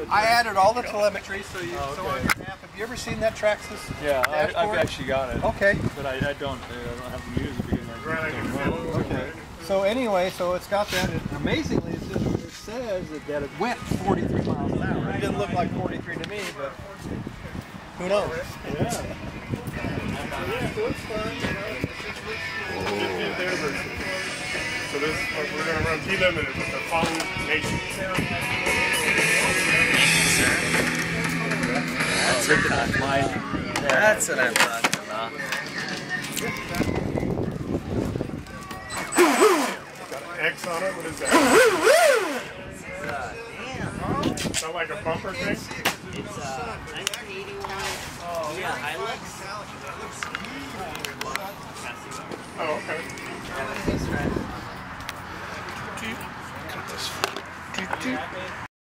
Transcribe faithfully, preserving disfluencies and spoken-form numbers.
I added all the telemetry, so you. Oh, okay. So on your map, have you ever seen that Traxxas? Yeah, I, I've dashboard? actually got it. Okay. But I, I don't. I don't have the music because I don't know. Okay. So anyway, so it's got that. And amazingly, it says, it says that it went forty-three miles an hour. It didn't look like forty-three to me, but who knows? Yeah. So this, uh, we're going to run delimited with the following nation. That's what I'm like. That's what I'm talking about. Got an X on it. What is that? Is that like a bumper thing? It's a nineteen eighty-one yeah, Hilux. Oh, okay. Cut this.